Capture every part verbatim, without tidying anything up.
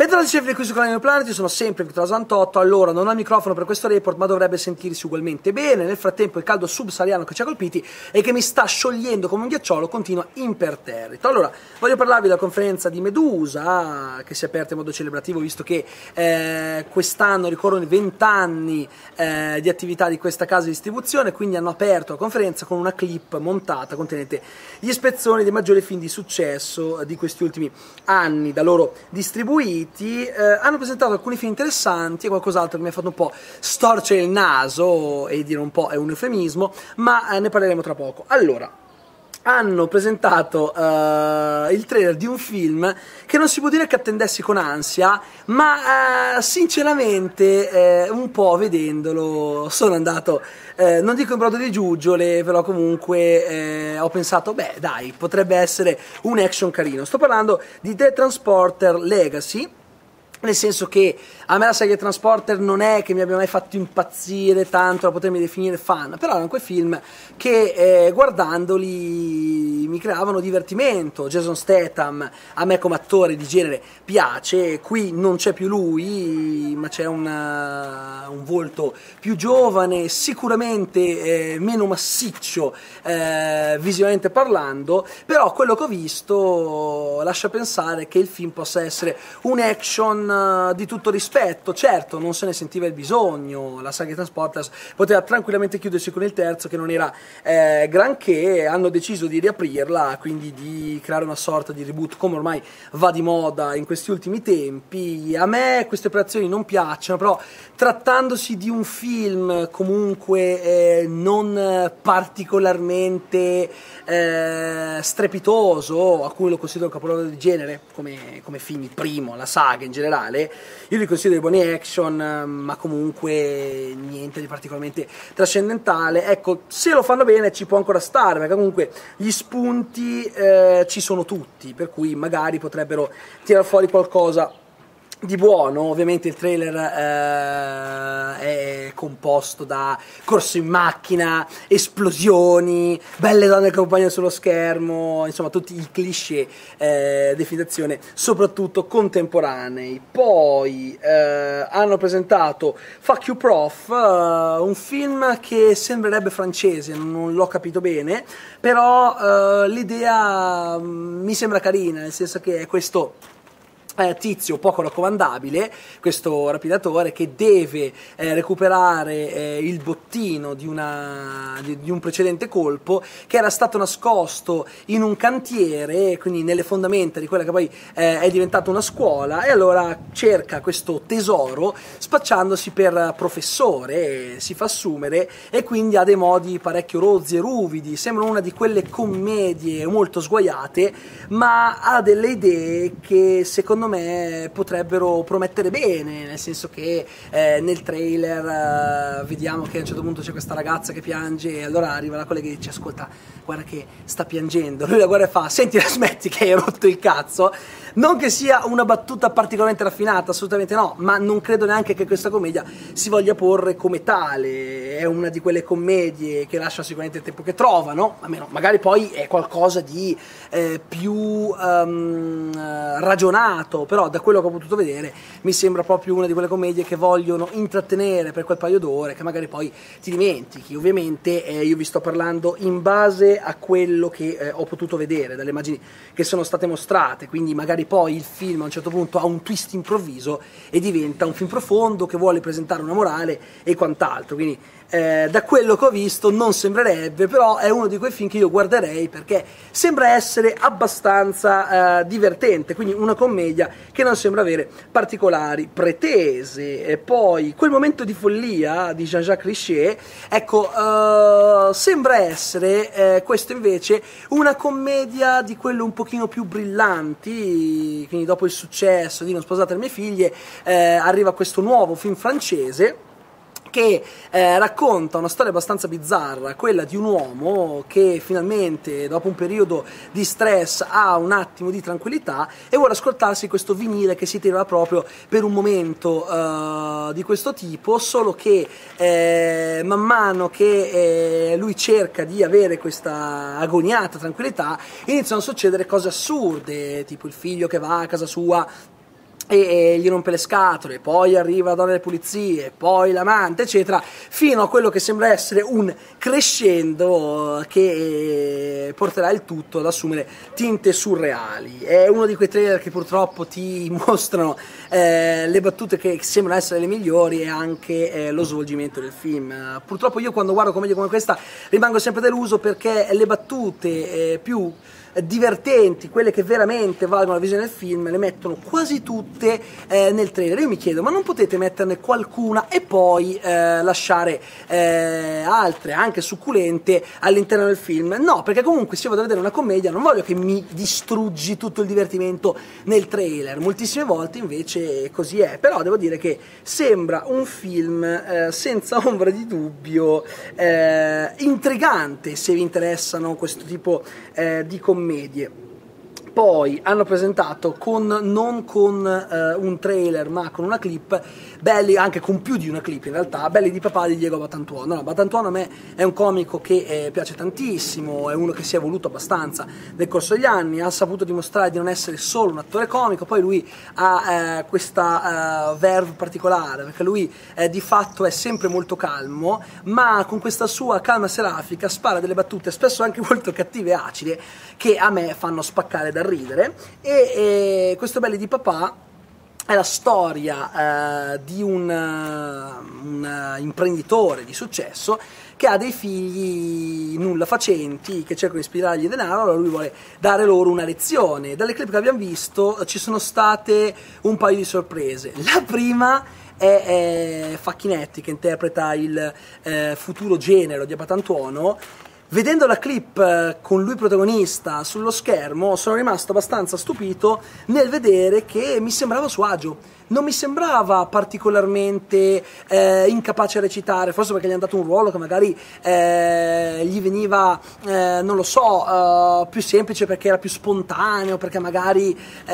Bentornati sempre qui su Canale Planet, io sono sempre Victor Asantotto. Allora, non ho il microfono per questo report, ma dovrebbe sentirsi ugualmente bene. Nel frattempo il caldo subsahariano che ci ha colpiti e che mi sta sciogliendo come un ghiacciolo continua imperterrito. Allora, voglio parlarvi della conferenza di Medusa, che si è aperta in modo celebrativo, visto che eh, quest'anno ricorrono i vent'anni eh, di attività di questa casa di distribuzione, quindi hanno aperto la conferenza con una clip montata contenente gli spezzoni dei maggiori film di successo di questi ultimi anni da loro distribuiti. Eh, hanno presentato alcuni film interessanti e qualcos'altro che mi ha fatto un po' storcere il naso, e dire un po' è un eufemismo, ma eh, ne parleremo tra poco. Allora, hanno presentato uh, il trailer di un film che non si può dire che attendessi con ansia, ma uh, sinceramente eh, un po' vedendolo sono andato, eh, non dico in brodo di giuggiole, però comunque eh, ho pensato, beh dai, potrebbe essere un action carino. Sto parlando di The Transporter Legacy, nel senso che a me la saga Transporter non è che mi abbia mai fatto impazzire tanto da potermi definire fan, però erano quei film che eh, guardandoli mi creavano divertimento. Jason Statham a me come attore di genere piace, qui non c'è più lui, ma c'è una, un volto più giovane, sicuramente eh, meno massiccio eh, visivamente parlando, però quello che ho visto lascia pensare che il film possa essere un action di tutto rispetto. Certo, non se ne sentiva il bisogno, la saga Transporters poteva tranquillamente chiudersi con il terzo che non era eh, granché. Hanno deciso di riaprirla, quindi di creare una sorta di reboot come ormai va di moda in questi ultimi tempi. A me queste operazioni non piacciono, però trattandosi di un film comunque eh, non particolarmente eh, strepitoso, a cui lo considero un capolavoro di genere come, come film, il primo, la saga in generale, io li considero buoni action, ma comunque niente di particolarmente trascendentale. Ecco, se lo fanno bene ci può ancora stare, perché comunque gli spunti eh, ci sono tutti, per cui magari potrebbero tirare fuori qualcosa di buono. Ovviamente il trailer eh, è composto da corse in macchina, esplosioni, belle donne che accompagnano sullo schermo, insomma tutti i cliché eh, definizione soprattutto contemporanei. Poi eh, hanno presentato Fuck You Prof, eh, un film che sembrerebbe francese, non l'ho capito bene, però eh, l'idea mi sembra carina, nel senso che è questo Eh, tizio poco raccomandabile, questo rapidatore che deve eh, recuperare eh, il bottino di, una, di, di un precedente colpo che era stato nascosto in un cantiere, quindi nelle fondamenta di quella che poi eh, è diventata una scuola, e allora cerca questo tesoro spacciandosi per professore, si fa assumere e quindi ha dei modi parecchio rozzi e ruvidi. Sembra una di quelle commedie molto sguaiate, ma ha delle idee che secondo me potrebbero promettere bene, nel senso che eh, nel trailer eh, vediamo che a un certo punto c'è questa ragazza che piange e allora arriva la collega e dice: ascolta, guarda che sta piangendo. Lui la guarda e fa: senti, smetti che hai rotto il cazzo. Non che sia una battuta particolarmente raffinata, assolutamente no, ma non credo neanche che questa commedia si voglia porre come tale. È una di quelle commedie che lascia sicuramente il tempo che trovano, almeno magari poi è qualcosa di eh, più um, ragionato, però da quello che ho potuto vedere mi sembra proprio una di quelle commedie che vogliono intrattenere per quel paio d'ore che magari poi ti dimentichi. Ovviamente eh, io vi sto parlando in base a quello che eh, ho potuto vedere dalle immagini che sono state mostrate, quindi magari poi il film a un certo punto ha un twist improvviso e diventa un film profondo che vuole presentare una morale e quant'altro. Quindi eh, da quello che ho visto non sembrerebbe, però è uno di quei film che io guarderei perché sembra essere abbastanza eh, divertente, quindi una commedia che non sembra avere particolari pretese. E poi quel momento di follia di Jean-Jacques Richet, ecco, uh, sembra essere eh, questo invece una commedia di quelle un pochino più brillanti. Quindi dopo il successo di Non sposate le mie figlie eh, arriva questo nuovo film francese che eh, racconta una storia abbastanza bizzarra, quella di un uomo che finalmente dopo un periodo di stress ha un attimo di tranquillità e vuole ascoltarsi questo vinile che si tira proprio per un momento uh, di questo tipo, solo che eh, man mano che eh, lui cerca di avere questa agoniata tranquillità iniziano a succedere cose assurde, tipo il figlio che va a casa sua e, e gli rompe le scatole, poi arriva la donna delle pulizie, poi l'amante, eccetera, fino a quello che sembra essere un crescendo che porterà il tutto ad assumere tinte surreali. È uno di quei trailer che purtroppo ti mostrano eh, le battute che sembrano essere le migliori e anche eh, lo svolgimento del film. Uh, purtroppo io quando guardo commedie come questa rimango sempre deluso, perché le battute eh, più divertenti, quelle che veramente valgono la visione del film, le mettono quasi tutte eh, nel trailer. Io mi chiedo, ma non potete metterne qualcuna e poi eh, lasciare eh, altre, anche succulente, all'interno del film? No, perché comunque se io vado a vedere una commedia non voglio che mi distruggi tutto il divertimento nel trailer. Moltissime volte invece così è, però devo dire che sembra un film eh, senza ombra di dubbio eh, intrigante, se vi interessano questo tipo eh, di commedie. Poi hanno presentato con, non con eh, un trailer ma con una clip, belli, anche con più di una clip in realtà, Belli di papà di Diego Batantuono. No, Batantuono a me è un comico che eh, piace tantissimo, è uno che si è evoluto abbastanza nel corso degli anni, ha saputo dimostrare di non essere solo un attore comico, poi lui ha eh, questa eh, verve particolare, perché lui eh, di fatto è sempre molto calmo, ma con questa sua calma serafica spara delle battute spesso anche molto cattive e acide che a me fanno spaccare dal ridere. E, e questo Belli di papà è la storia eh, di un, uh, un uh, imprenditore di successo che ha dei figli nulla facenti che cercano di ispirargli denaro, allora lui vuole dare loro una lezione. Dalle clip che abbiamo visto ci sono state un paio di sorprese. La prima è, è Facchinetti, che interpreta il eh, futuro genero di Batantuono. Vedendo la clip con lui protagonista sullo schermo sono rimasto abbastanza stupito nel vedere che mi sembrava a suo agio. Non mi sembrava particolarmente eh, incapace a recitare, forse perché gli hanno dato un ruolo che magari eh, gli veniva, eh, non lo so, eh, più semplice perché era più spontaneo, perché magari eh,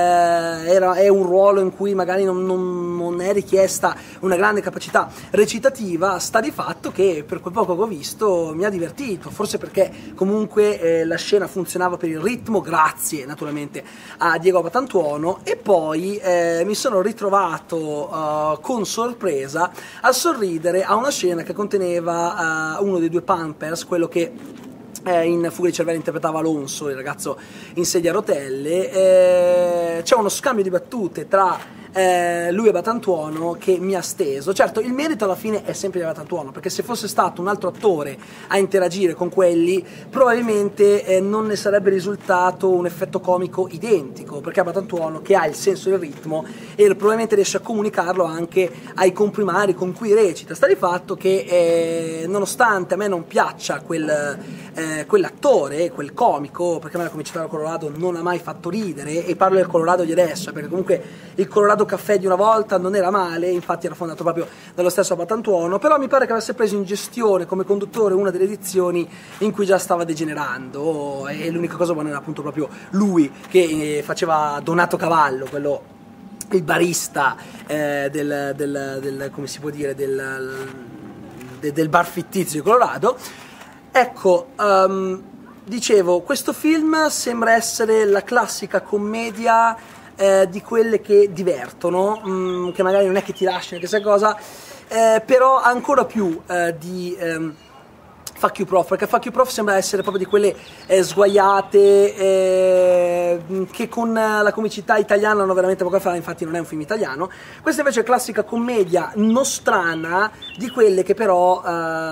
era, è un ruolo in cui magari non, non, non è richiesta una grande capacità recitativa. Sta di fatto che per quel poco che ho visto mi ha divertito, forse perché comunque eh, la scena funzionava per il ritmo, grazie naturalmente a Diego Batantuono, e poi eh, mi sono ritrovato uh, con sorpresa a sorridere a una scena che conteneva uh, uno dei due Pampers, quello che eh, in Fuga di cervelli interpretava Alonso, il ragazzo in sedia a rotelle. Eh, c'è uno scambio di battute tra Eh, lui e Batantuono che mi ha steso. Certo, il merito alla fine è sempre di Batantuono, perché se fosse stato un altro attore a interagire con quelli probabilmente eh, non ne sarebbe risultato un effetto comico identico, perché è Batantuono che ha il senso del ritmo e probabilmente riesce a comunicarlo anche ai comprimari con cui recita. Sta di fatto che eh, nonostante a me non piaccia quel, eh, quell'attore, quel comico, perché a me la comicità del Colorado non ha mai fatto ridere, e parlo del Colorado di adesso perché comunque il Colorado Caffè di una volta non era male, infatti era fondato proprio dallo stesso Batantuono, però mi pare che avesse preso in gestione come conduttore una delle edizioni in cui già stava degenerando, e l'unica cosa buona era appunto proprio lui che faceva Donato Cavallo, quello, il barista eh, del, del, del, come si può dire, del, del, del bar fittizio di Colorado. Ecco, um, dicevo, questo film sembra essere la classica commedia Eh, di quelle che divertono, mh, che magari non è che ti lasciano chissà cosa, eh, però ancora più eh, di ehm, Fuck You Prof, perché Fuck You Prof sembra essere proprio di quelle eh, sguaiate eh, che con la comicità italiana hanno veramente poco a fare, infatti non è un film italiano. Questa invece è classica commedia nostrana, di quelle che però eh,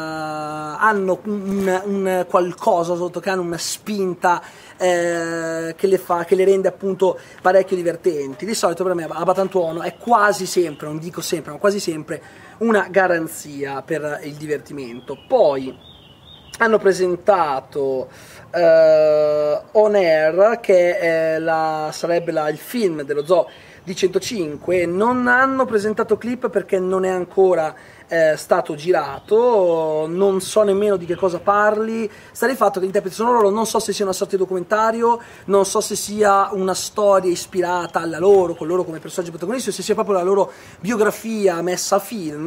hanno un, un qualcosa sotto, che hanno una spinta eh, che le fa, che le rende appunto parecchio divertenti. Di solito per me a Batantuono è quasi sempre, non dico sempre, ma quasi sempre una garanzia per il divertimento. Poi hanno presentato uh, On Air, che è la, sarebbe la, il film dello Zoo di centocinque. Non hanno presentato clip perché non è ancora è stato girato, non so nemmeno di che cosa parli, sta di fatto che gli interpreti sono loro, non so se sia una sorta di documentario, non so se sia una storia ispirata alla loro, con loro come personaggi protagonisti, o se sia proprio la loro biografia messa a film.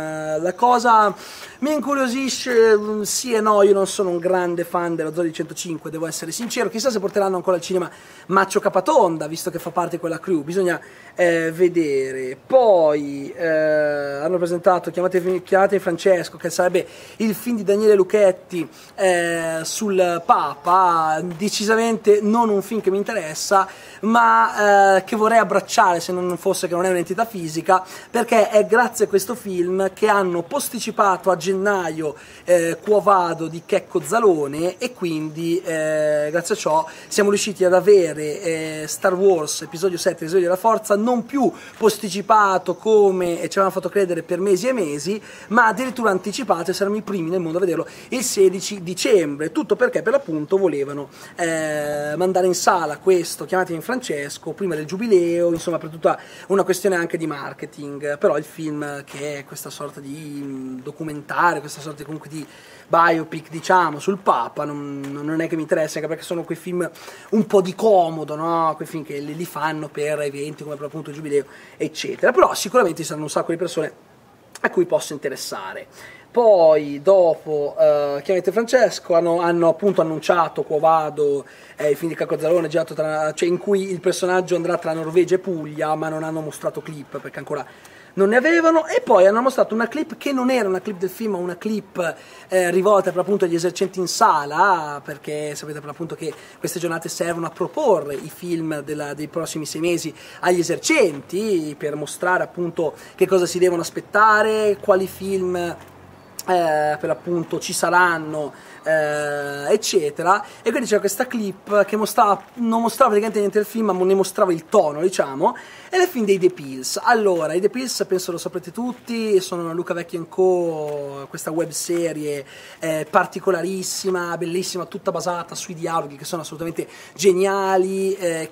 La cosa mi incuriosisce sì e no, io non sono un grande fan dello Zoo di centocinque, devo essere sincero, chissà se porteranno ancora al cinema Maccio Capatonda, visto che fa parte di quella crew, bisogna eh, vedere. Poi eh, hanno presentato Chiamate, Chiamate Francesco, che sarebbe il film di Daniele Lucchetti eh, sul Papa, decisamente non un film che mi interessa, ma eh, che vorrei abbracciare se non fosse che non è un'entità fisica, perché è grazie a questo film che hanno posticipato a gennaio eh, Quo Vado di Checco Zalone, e quindi eh, grazie a ciò siamo riusciti ad avere eh, Star Wars episodio sette, Risveglio della Forza, non più posticipato come ci avevano fatto credere per mesi e mesi, ma addirittura anticipato, e saremo i primi nel mondo a vederlo il sedici dicembre, tutto perché per l'appunto volevano eh, mandare in sala questo Chiamatemi Francesco prima del giubileo, insomma per tutta una questione anche di marketing. Però il film, che è questa sorta di documentario, questa sorta di, comunque di biopic diciamo sul Papa, non, non è che mi interessa, anche perché sono quei film un po' di comodo, no? Quei film che li, li fanno per eventi come per appunto il giubileo eccetera, però sicuramente ci saranno un sacco di persone a cui possa interessare. Poi dopo uh, Chiamate Francesco hanno, hanno appunto annunciato Quo Vado, eh, il film di Checco Zalone girato tra, cioè in cui il personaggio andrà tra Norvegia e Puglia, ma non hanno mostrato clip perché ancora non ne avevano. E poi hanno mostrato una clip che non era una clip del film, ma una clip eh, rivolta per l'appunto agli esercenti in sala, perché sapete per l'appunto che queste giornate servono a proporre i film della, dei prossimi sei mesi agli esercenti, per mostrare appunto che cosa si devono aspettare, quali film Eh, per l'appunto ci saranno, eh, eccetera. E quindi c'era questa clip che mostrava, non mostrava praticamente niente del film, ma ne mostrava il tono, diciamo, ed è il film dei The Pills. Allora, i The Pills penso lo saprete tutti, sono Luca Vecchio and Co, questa web serie eh, particolarissima, bellissima, tutta basata sui dialoghi che sono assolutamente geniali, eh,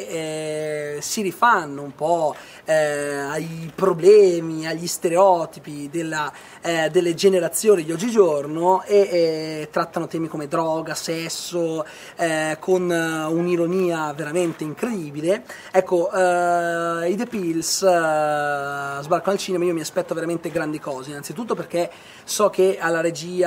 che eh, si rifanno un po' eh, ai problemi, agli stereotipi della, eh, delle generazioni di oggigiorno, e eh, trattano temi come droga, sesso, eh, con uh, un'ironia veramente incredibile. Ecco, uh, i The Pills uh, sbarcano al cinema, io mi aspetto veramente grandi cose, innanzitutto perché so che alla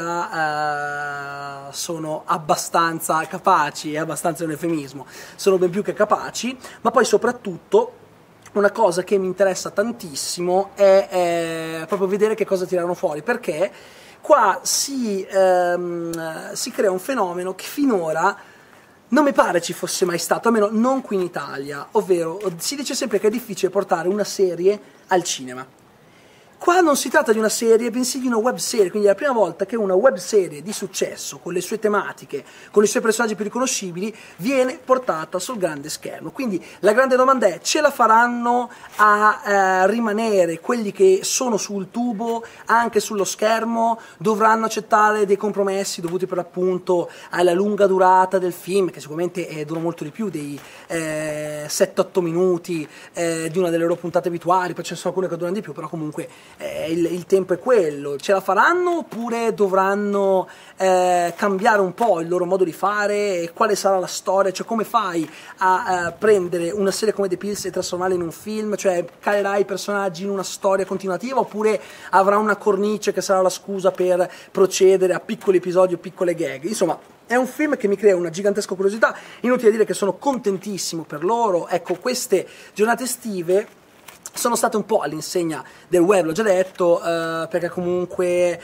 regia uh, sono abbastanza capaci, è abbastanza un eufemismo, sono ben più che capaci, ma poi soprattutto una cosa che mi interessa tantissimo è, è proprio vedere che cosa tirano fuori, perché qua si, ehm, si crea un fenomeno che finora non mi pare ci fosse mai stato, almeno non qui in Italia, ovvero si dice sempre che è difficile portare una serie al cinema. Qua non si tratta di una serie, bensì di una web serie, quindi è la prima volta che una web serie di successo, con le sue tematiche, con i suoi personaggi più riconoscibili, viene portata sul grande schermo. Quindi la grande domanda è: ce la faranno a eh, rimanere quelli che sono sul tubo anche sullo schermo? Dovranno accettare dei compromessi dovuti per l'appunto alla lunga durata del film, che sicuramente eh, dura molto di più dei eh, sette otto minuti eh, di una delle loro puntate abituali, poi ce ne sono alcune che durano di più, però comunque Eh, il, il tempo è quello. Ce la faranno oppure dovranno eh, cambiare un po' il loro modo di fare? E quale sarà la storia? Cioè, come fai a, a prendere una serie come The Pills e trasformarla in un film? Cioè, calerai i personaggi in una storia continuativa, oppure avrà una cornice che sarà la scusa per procedere a piccoli episodi o piccole gag? Insomma, è un film che mi crea una gigantesca curiosità. Inutile dire che sono contentissimo per loro. Ecco, queste giornate estive sono state un po' all'insegna del web, l'ho già detto, eh, perché comunque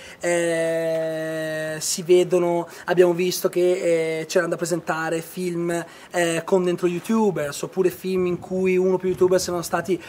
eh, si vedono, abbiamo visto che eh, c'erano da presentare film eh, con dentro youtubers, oppure film in cui uno o più youtubers erano stati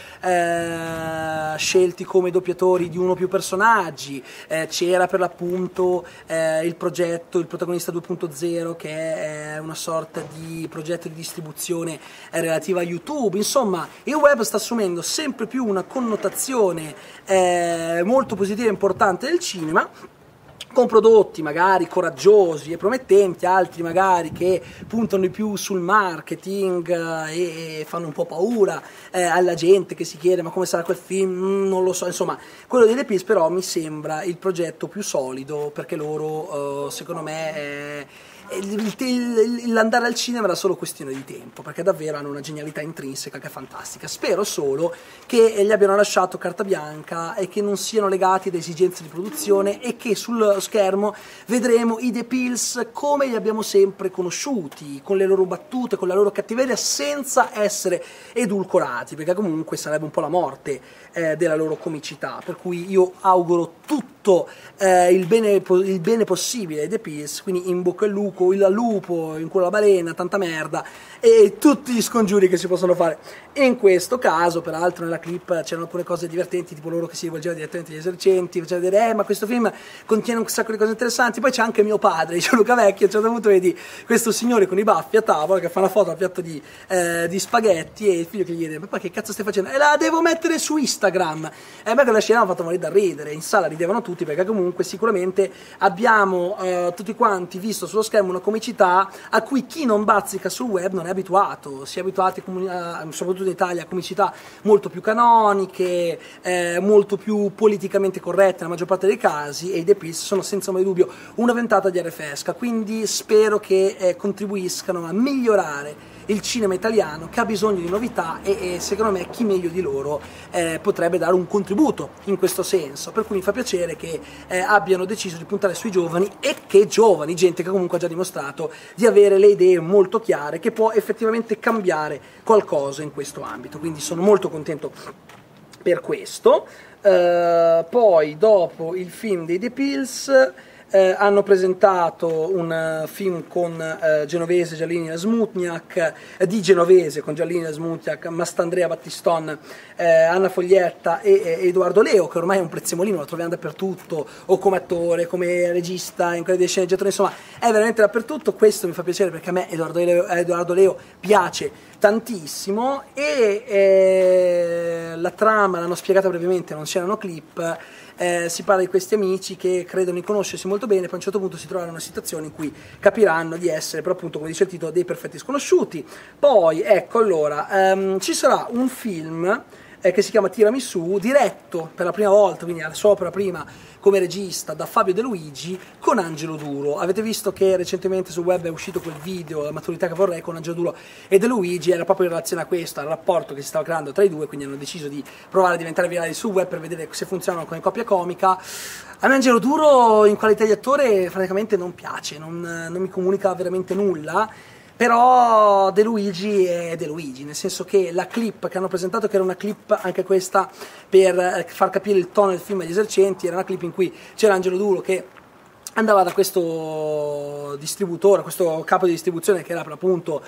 eh, scelti come doppiatori di uno o più personaggi. Eh, c'era per l'appunto eh, il progetto, il protagonista due punto zero, che è una sorta di progetto di distribuzione eh, relativa a YouTube. Insomma, il web sta assumendo sempre più una connotazione eh, molto positiva e importante del cinema, con prodotti magari coraggiosi e promettenti, altri magari che puntano di più sul marketing eh, e fanno un po' paura eh, alla gente che si chiede ma come sarà quel film, mm, non lo so, insomma quello di The Pills però mi sembra il progetto più solido, perché loro eh, secondo me eh, l'andare al cinema era solo questione di tempo, perché davvero hanno una genialità intrinseca che è fantastica. Spero solo che gli abbiano lasciato carta bianca e che non siano legati ad esigenze di produzione e che sullo schermo vedremo i The Pills come li abbiamo sempre conosciuti, con le loro battute, con la loro cattiveria, senza essere edulcorati, perché comunque sarebbe un po' la morte eh, della loro comicità, per cui io auguro tutto eh, il, bene, il bene possibile ai The Pills, quindi in bocca al lupo, il lupo, in culo alla balena, tanta merda e tutti gli scongiuri che si possono fare. E in questo caso, peraltro, nella clip c'erano alcune cose divertenti, tipo loro che si rivolgevano direttamente agli esercenti, facevano dire eh ma questo film contiene un sacco di cose interessanti. Poi c'è anche mio padre, dice Luca Vecchio, a un certo punto vedi questo signore con i baffi a tavola che fa una foto al piatto di, eh, di spaghetti e il figlio che gli chiede ma poi che cazzo stai facendo? E la devo mettere su Instagram. E a me quella scena mi ha fatto morire da ridere, in sala ridevano tutti perché comunque sicuramente abbiamo eh, tutti quanti visto sullo schermo una comicità a cui chi non bazzica sul web non è abituato, si è abituati a, soprattutto in Italia, a comicità molto più canoniche, eh, molto più politicamente corrette nella maggior parte dei casi, e i The Pills sono senza mai dubbio una ventata di aria fresca, quindi spero che eh, contribuiscano a migliorare il cinema italiano che ha bisogno di novità e, e secondo me chi meglio di loro eh, potrebbe dare un contributo in questo senso, per cui mi fa piacere che eh, abbiano deciso di puntare sui giovani, e che giovani, gente che comunque ha già dimostrato di avere le idee molto chiare, che può effettivamente cambiare qualcosa in questo ambito, quindi sono molto contento per questo. Uh, poi dopo il film dei The Pills Eh, hanno presentato un uh, film con uh, Genovese, Giallini e Smutniak, eh, di Genovese con Giallini e Smutniak, Mastandrea Battiston, eh, Anna Foglietta e, e Edoardo Leo, che ormai è un prezzemolino, lo troviamo dappertutto, o come attore, come regista, in quelli dei sceneggiatori, insomma è veramente dappertutto. Questo mi fa piacere perché a me Edoardo Leo, Edoardo Leo piace tantissimo, e eh, la trama l'hanno spiegata brevemente, non c'erano clip. Eh, si parla di questi amici che credono di conoscersi molto bene, poi a un certo punto si trovano in una situazione in cui capiranno di essere, però appunto, come dice il titolo, dei perfetti sconosciuti. Poi, ecco, allora, ehm, ci sarà un film eh, che si chiama Tiramisù, diretto per la prima volta, quindi alla sua opera prima come regista, da Fabio De Luigi, con Angelo Duro. Avete visto che recentemente sul web è uscito quel video, La maturità che vorrei, con Angelo Duro e De Luigi, era proprio in relazione a questo, al rapporto che si stava creando tra i due, quindi hanno deciso di provare a diventare virali sul web per vedere se funzionano come coppia comica. A me Angelo Duro in qualità di attore francamente non piace, non, non mi comunica veramente nulla, però De Luigi è De Luigi, nel senso che la clip che hanno presentato, che era una clip anche questa per far capire il tono del film agli esercenti, era una clip in cui c'era Angelo Duro che andava da questo distributore, questo capo di distribuzione che era per appunto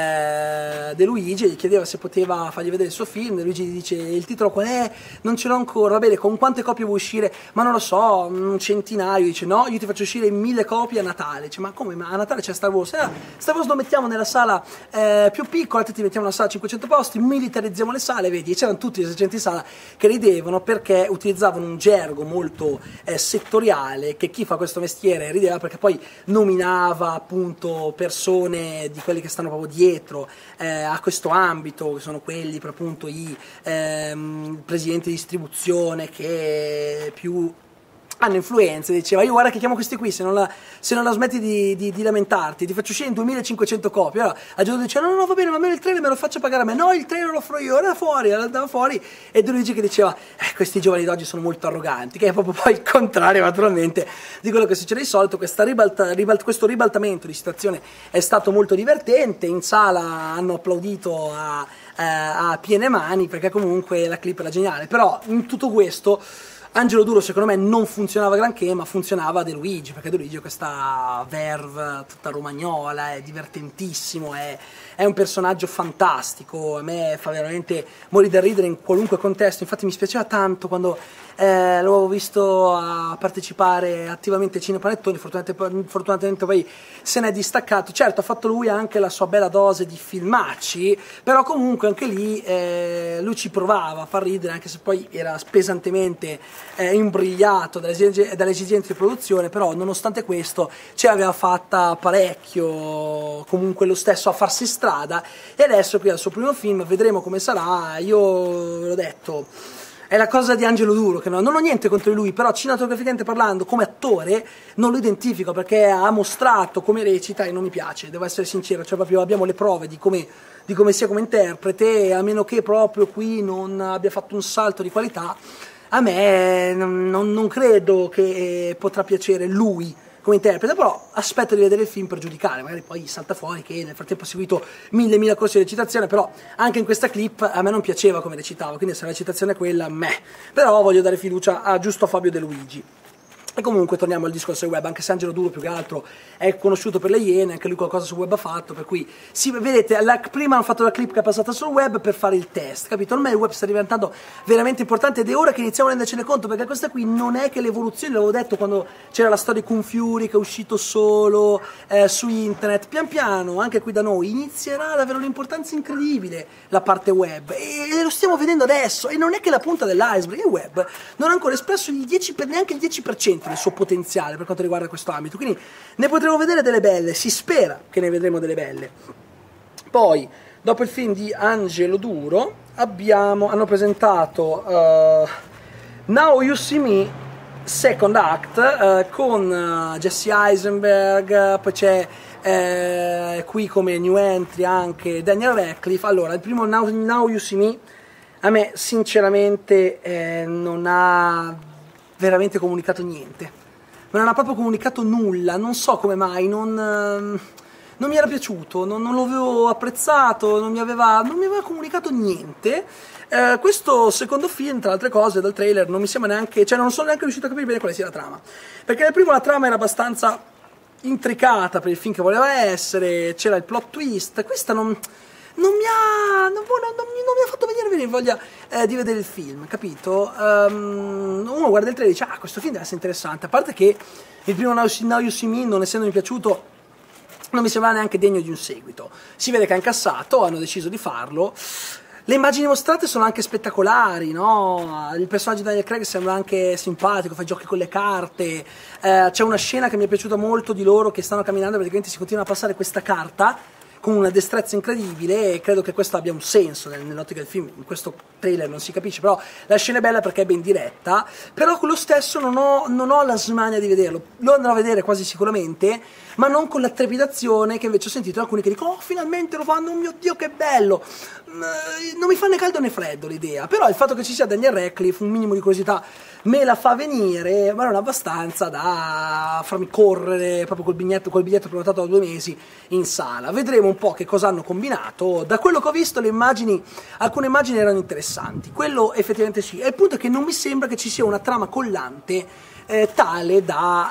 eh, De Luigi, e gli chiedeva se poteva fargli vedere il suo film. De Luigi gli dice il titolo qual è? Non ce l'ho ancora. Va bene, con quante copie vuoi uscire? Ma non lo so, un centinaio. Dice no, io ti faccio uscire mille copie a Natale. Dice ma come? Ma a Natale c'è Star Wars? Eh, Star Wars lo mettiamo nella sala eh, più piccola, te ti mettiamo una sala a cinquecento posti, militarizziamo le sale, vedi? E c'erano tutti gli esercenti in sala che ridevano perché utilizzavano un gergo molto eh, settoriale, che chi fa questo mestiere rideva perché poi nominava appunto persone di quelli che stanno proprio dietro eh, a questo ambito, che sono quelli per appunto i ehm, presidenti di distribuzione che più hanno influenze. Diceva io guarda che chiamo questi qui, se non la, se non la smetti di, di, di lamentarti ti faccio uscire in duemilacinquecento copie. Allora a Giorgio diceva no no va bene, ma me il trailer me lo faccio pagare a me. No, il trailer lo farò io. Era fuori, andava fuori, e De Luigi che diceva eh, questi giovani d'oggi sono molto arroganti, che è proprio poi il contrario naturalmente di quello che succede di solito. Questa ribalta, ribalt, questo ribaltamento di situazione è stato molto divertente, in sala hanno applaudito a, a, a piene mani perché comunque la clip era geniale, però in tutto questo Angelo Duro secondo me non funzionava granché, ma funzionava De Luigi, perché De Luigi ha questa verve tutta romagnola, è divertentissimo, è, è un personaggio fantastico, a me fa veramente morire da ridere in qualunque contesto. Infatti mi spiaceva tanto quando eh, l'avevo visto a partecipare attivamente ai Cinepanettoni, fortunatamente, fortunatamente poi se n'è distaccato. Certo, ha fatto lui anche la sua bella dose di filmacci, però comunque anche lì eh, lui ci provava a far ridere, anche se poi era pesantemente eh, imbrigliato dalle esigenze, dalle esigenze di produzione, però nonostante questo ce l'aveva fatta parecchio comunque lo stesso a farsi strada, e adesso qui al suo primo film vedremo come sarà. Io ve l'ho detto, è la cosa di Angelo Duro, che no, non ho niente contro lui, però cinematograficamente parlando, come attore, non lo identifico, perché ha mostrato come recita e non mi piace, devo essere sincero, cioè proprio abbiamo le prove di come, di come sia come interprete, e a meno che proprio qui non abbia fatto un salto di qualità, a me non, non credo che potrà piacere lui come interprete, però aspetto di vedere il film per giudicare, magari poi salta fuori che nel frattempo ho seguito mille mila corsi di recitazione, però anche in questa clip a me non piaceva come recitava, quindi se la recitazione è quella, meh, però voglio dare fiducia a giusto a Fabio De Luigi. E comunque torniamo al discorso del web, anche se Angelo Duro più che altro è conosciuto per le Iene, anche lui qualcosa sul web ha fatto, per cui sì, vedete, la, prima hanno fatto la clip che è passata sul web per fare il test, capito? Ormai il web sta diventando veramente importante ed è ora che iniziamo a rendercene conto, perché questa qui non è che l'evoluzione, l'avevo detto quando c'era la storia di Kung Fury che è uscito solo eh, su internet, pian piano anche qui da noi inizierà ad avere un'importanza incredibile la parte web, e, e lo stiamo vedendo adesso, e non è che la punta dell'iceberg, il web non ha ancora espresso il dieci per, neanche il dieci per cento del suo potenziale per quanto riguarda questo ambito, quindi ne potremo vedere delle belle, si spera che ne vedremo delle belle. Poi dopo il film di Angelo Duro abbiamo, hanno presentato uh, Now You See Me Second Act uh, con uh, Jesse Eisenberg, poi c'è uh, qui come new entry anche Daniel Radcliffe. Allora, il primo Now, Now You See Me a me sinceramente eh, non ha veramente comunicato niente, ma non ha proprio comunicato nulla, non so come mai, non, non mi era piaciuto, non, non l'avevo apprezzato, non mi aveva, non mi aveva comunicato niente. Eh, questo secondo film, tra altre cose, dal trailer non mi sembra neanche, cioè non sono neanche riuscito a capire bene quale sia la trama, perché nel primo la trama era abbastanza intricata per il film che voleva essere, c'era il plot twist, questa non... non mi ha, non, non, non, non mi ha fatto venire venire voglia eh, di vedere il film, capito? Um, uno guarda il trailer e dice, ah, questo film deve essere interessante, a parte che il primo Now You See Me, non essendomi piaciuto, non mi sembrava neanche degno di un seguito. Si vede che ha incassato, hanno deciso di farlo. Le immagini mostrate sono anche spettacolari, no? Il personaggio di Daniel Craig sembra anche simpatico, fa giochi con le carte, eh, c'è una scena che mi è piaciuta molto di loro che stanno camminando, praticamente si continua a passare questa carta con una destrezza incredibile, e credo che questo abbia un senso nell'ottica del film. In questo trailer non si capisce, però la scena è bella perché è ben diretta, però con lo stesso non ho, non ho la smania di vederlo, lo andrò a vedere quasi sicuramente, ma non con la trepidazione che invece ho sentito alcuni che dicono, oh, finalmente lo fanno, oh mio Dio che bello. Non mi fa né caldo né freddo l'idea, però il fatto che ci sia Daniel Radcliffe, un minimo di curiosità me la fa venire, ma non abbastanza da farmi correre proprio col biglietto, col biglietto prenotato da due mesi in sala. Vedremo un po' che cosa hanno combinato. Da quello che ho visto, le immagini, alcune immagini erano interessanti, quello effettivamente sì, e il punto è che non mi sembra che ci sia una trama collante eh, tale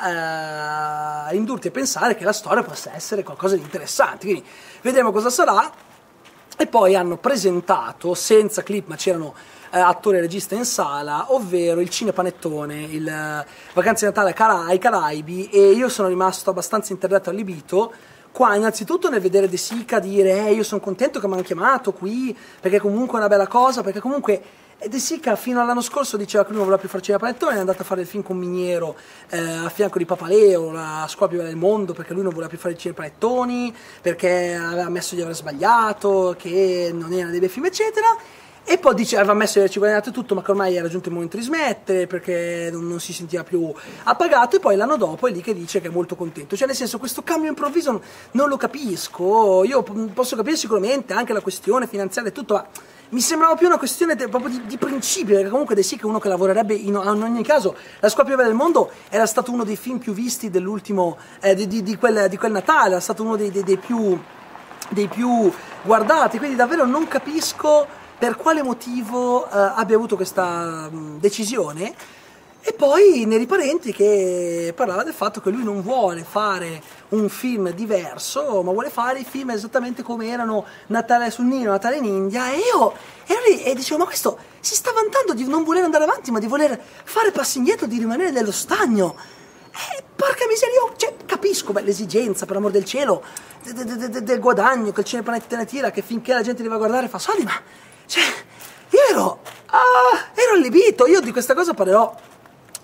da eh, indurti a pensare che la storia possa essere qualcosa di interessante, quindi vedremo cosa sarà. E poi hanno presentato, senza clip, ma c'erano eh, attori e regista in sala, ovvero il cinepanettone, il eh, Vacanze di Natale ai Caraibi, e io sono rimasto abbastanza interdetto, allibito, qua innanzitutto nel vedere De Sica dire eh, io sono contento che mi hanno chiamato qui, perché comunque è una bella cosa, perché comunque De Sica fino all'anno scorso diceva che lui non voleva più fare cinepanettone, è andato a fare il film con Miniero eh, a fianco di Papaleo, la scuola più bella del mondo, perché lui non voleva più fare i cinepanettoni, perché aveva ammesso di aver sbagliato, che non era dei bei film eccetera, e poi dice aveva ammesso di averci guadagnato tutto, ma che ormai era giunto il momento di smettere perché non, non si sentiva più appagato, e poi l'anno dopo è lì che dice che è molto contento, cioè nel senso questo cambio improvviso non, non lo capisco. Io posso capire sicuramente anche la questione finanziaria e tutto, ma mi sembrava più una questione de, proprio di, di principio, perché comunque De Sica è uno che lavorerebbe in, in ogni caso. La scuola più bella del mondo era stato uno dei film più visti dell'ultimo eh, di, di, di, quel, di quel Natale, era stato uno dei, dei, dei, più, dei più guardati, quindi davvero non capisco per quale motivo eh, abbia avuto questa mh, decisione. E poi Neri Parenti che parlava del fatto che lui non vuole fare un film diverso, ma vuole fare i film esattamente come erano Natale sul Nilo, Natale in India, e io ero lì e dicevo, ma questo si sta vantando di non voler andare avanti, ma di voler fare passi indietro, di rimanere nello stagno. Eh, porca miseria, io cioè, capisco beh, l'esigenza, per amor del cielo, del de, de, de guadagno che il cinepanettone tira, che finché la gente li va a guardare fa soldi, ma cioè, io ero, ah, ero allibito. Io di questa cosa parlerò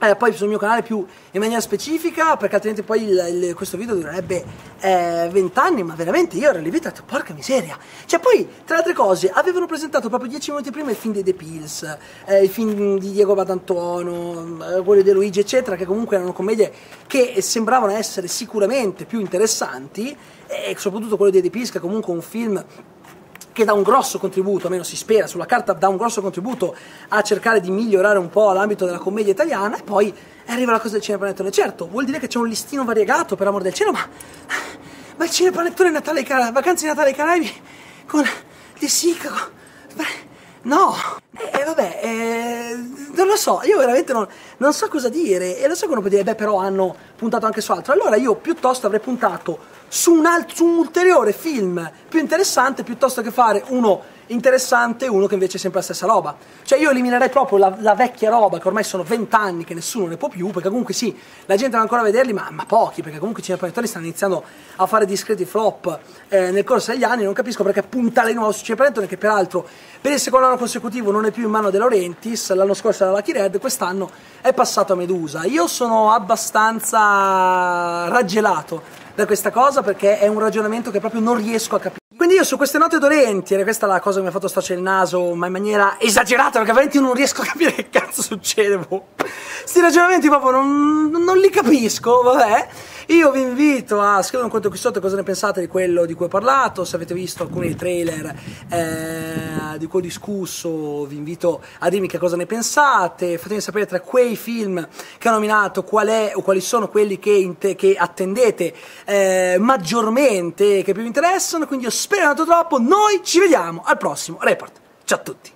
Eh, poi sul mio canale più in maniera specifica, perché altrimenti poi il, il, questo video durerebbe venti anni, ma veramente io ero lì e ho detto porca miseria. Cioè poi, tra le altre cose, avevano presentato proprio dieci minuti prima il film dei The Pills, eh, il film di Diego Badantuono, eh, quelli di Luigi eccetera, che comunque erano commedie che sembravano essere sicuramente più interessanti, e soprattutto quello dei The Pills, che è comunque un film che dà un grosso contributo, almeno si spera, sulla carta dà un grosso contributo a cercare di migliorare un po' l'ambito della commedia italiana, e poi arriva la cosa del cinepanettone. Certo, vuol dire che c'è un listino variegato, per amor del cielo, ma, ma il cinepanettone Natale ai Caraibi, vacanze di Natale ai Caraibi, con De Sica, con... no, e eh, vabbè, eh, non lo so, io veramente non, non so cosa dire, e lo so che uno può dire, beh però hanno puntato anche su altro, allora io piuttosto avrei puntato su un, altro, su un ulteriore film più interessante, piuttosto che fare uno interessante e uno che invece è sempre la stessa roba. Cioè io eliminerei proprio la, la vecchia roba, che ormai sono vent'anni che nessuno ne può più, perché comunque sì, la gente va ancora a vederli, ma, ma pochi, perché comunque i cinepanettoni stanno iniziando a fare discreti flop eh, nel corso degli anni. Non capisco perché puntare di nuovo su Cinepanettone, che peraltro per il secondo anno consecutivo non è più in mano De Laurentiis, l'anno scorso era Lucky Red, quest'anno è passato a Medusa. Io sono abbastanza raggelato da questa cosa, perché è un ragionamento che proprio non riesco a capire. Quindi io su queste note dolenti, e questa è la cosa che mi ha fatto storcere il naso, ma in maniera esagerata, perché veramente io non riesco a capire che cazzo succede, boh. Sti ragionamenti proprio non, non li capisco, vabbè. Io vi invito a scrivere un commento qui sotto cosa ne pensate di quello di cui ho parlato, se avete visto alcuni dei trailer eh, di cui ho discusso, vi invito a dirmi che cosa ne pensate, fatemi sapere tra quei film che ho nominato qual è o quali sono quelli che, che attendete eh, maggiormente, che più vi interessano. Quindi io spero tanto troppo, noi ci vediamo al prossimo report, ciao a tutti!